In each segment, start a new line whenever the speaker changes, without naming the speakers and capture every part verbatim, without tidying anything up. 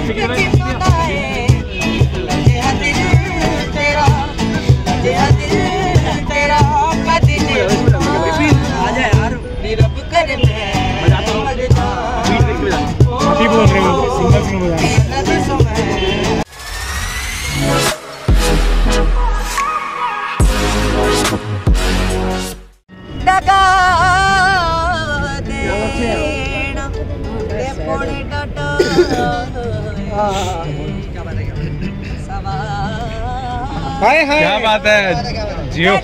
हाय हाय
क्या बात है जियो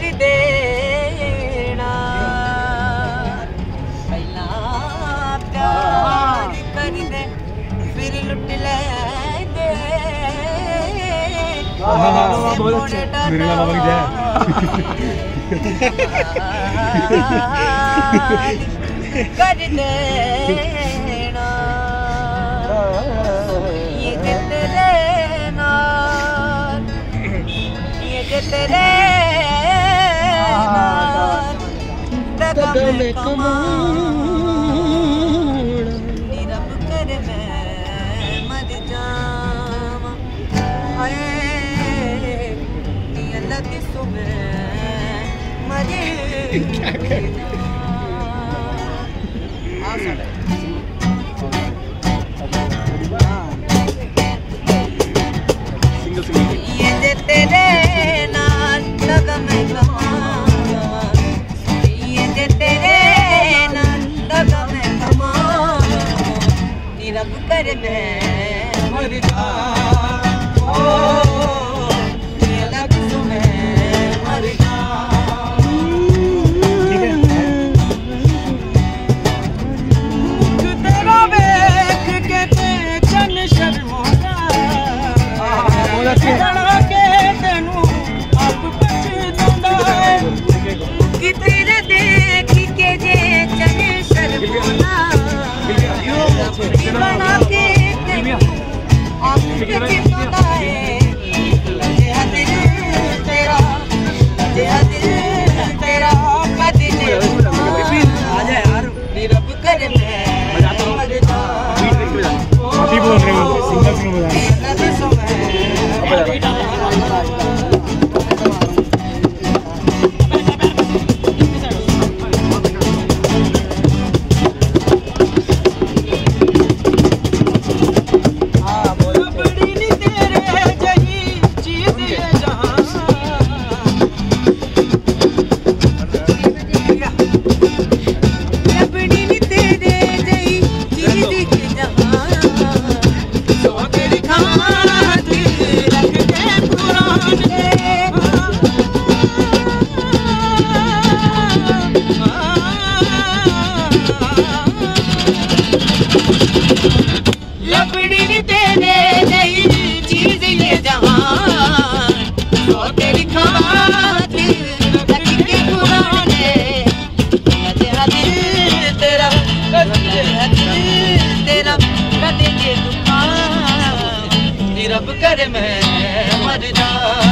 बहुत अच्छे मेरे नाम की जय
कर देना ये तेरे नाल ये तेरे नाल दगा में कमाना रब कर मैं मर जावां हाय नी अल्लाह की सुबह मरे क्या कर ये जे तेरे नाल लगा मैं कमाना ये जे तेरे नाल लगा मैं कमाना नी रब कर मैं मर जावां ओ नी अल्लाह की सुबह मर रब कर मैं मर जा